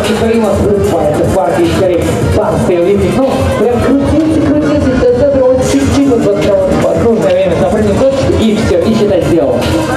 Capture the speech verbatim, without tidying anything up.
неисправимо взрывает в партии скорее танцы увидеть. Ну, прям крутите, крутите, до этого вот чуть-чуть вот, вот, вот, вот, нужное время запрыгнуть и все, и считай сделал.